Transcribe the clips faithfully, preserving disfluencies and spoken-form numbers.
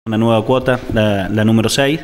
Una nueva cuota, la, la número seis,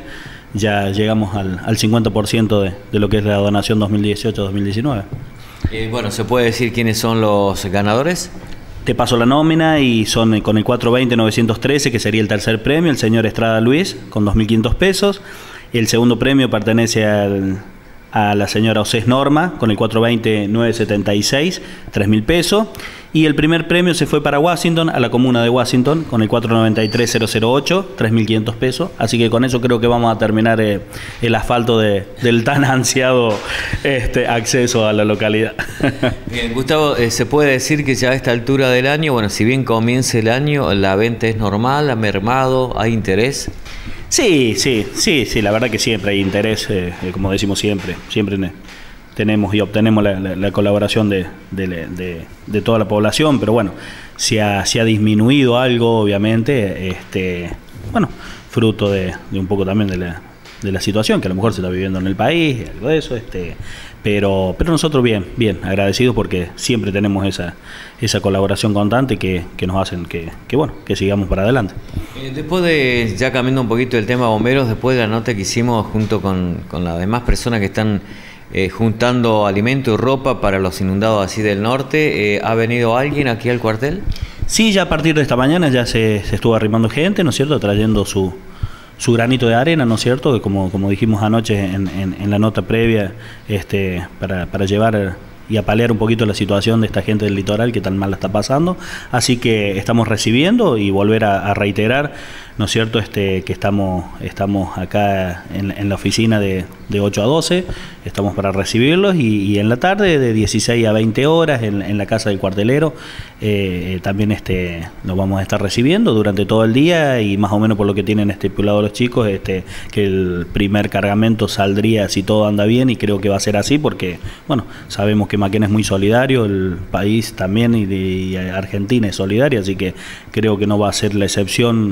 ya llegamos al, al cincuenta por ciento de, de lo que es la donación dos mil dieciocho dos mil diecinueve. Eh, bueno, ¿se puede decir quiénes son los ganadores? Te paso la nómina y son con el cuatrocientos veinte novecientos trece, que sería el tercer premio, el señor Estrada Luis, con dos mil quinientos pesos. El segundo premio pertenece al, a la señora Osés Norma, con el cuatrocientos veinte novecientos setenta y seis, tres mil pesos. Y el primer premio se fue para Washington, a la comuna de Washington, con el cuatrocientos noventa y tres mil ocho, tres mil quinientos pesos. Así que con eso creo que vamos a terminar eh, el asfalto de, del tan ansiado este, acceso a la localidad. Bien, Gustavo, eh, ¿se puede decir que ya a esta altura del año, bueno, si bien comience el año, la venta es normal, ha mermado, hay interés? Sí, sí, sí, sí, la verdad que siempre hay interés, eh, como decimos siempre, siempre tenemos y obtenemos la, la, la colaboración de, de, de, de toda la población, pero bueno, se ha, se ha disminuido algo, obviamente, este, bueno, fruto de, de un poco también de la, de la situación que a lo mejor se está viviendo en el país, algo de eso, este, pero, pero nosotros bien, bien, agradecidos porque siempre tenemos esa, esa colaboración constante que, que nos hacen que, que, bueno, que sigamos para adelante. Eh, después de, ya cambiando un poquito el tema bomberos, después de la nota que hicimos junto con, con las demás personas que están Eh, juntando alimento y ropa para los inundados así del norte, eh, ¿ha venido alguien aquí al cuartel? Sí, ya a partir de esta mañana ya se, se estuvo arrimando gente, ¿no es cierto?, trayendo su, su granito de arena, ¿no es cierto?, que como, como dijimos anoche en, en, en la nota previa, este, para, para llevar y a paliar un poquito la situación de esta gente del litoral que tan mal la está pasando. Así que estamos recibiendo y volver a, a reiterar, ¿no es cierto?, este, que estamos, estamos acá en, en la oficina de, de ocho a doce, estamos para recibirlos y, y en la tarde de dieciséis a veinte horas en, en la casa del cuartelero eh, también este, nos vamos a estar recibiendo durante todo el día y más o menos por lo que tienen estipulado los chicos, este, que el primer cargamento saldría si todo anda bien y creo que va a ser así porque, bueno, sabemos que Maquena es muy solidario, el país también y, de, y Argentina es solidaria, así que creo que no va a ser la excepción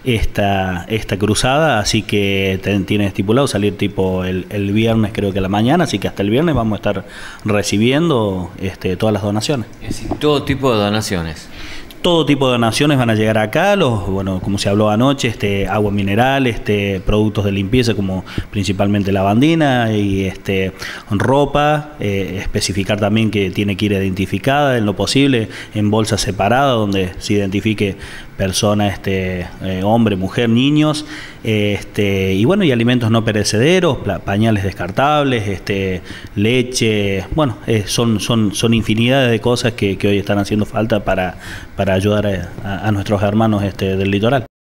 esta, esta cruzada, así que tienen estipulado salir tipo el, el viernes, creo que a la mañana, así que hasta el viernes vamos a estar recibiendo este, todas las donaciones. Es decir, todo tipo de donaciones. Todo tipo de donaciones van a llegar acá, los, bueno, como se habló anoche, este, agua mineral, este, productos de limpieza como principalmente lavandina y este, ropa, eh, especificar también que tiene que ir identificada en lo posible en bolsas separadas donde se identifique persona, este, eh, hombre, mujer, niños, este, y bueno, y alimentos no perecederos, pañales descartables, este, leche, bueno, eh, son, son, son infinidades de cosas que, que hoy están haciendo falta para, para ayudar a, a nuestros hermanos este, del litoral.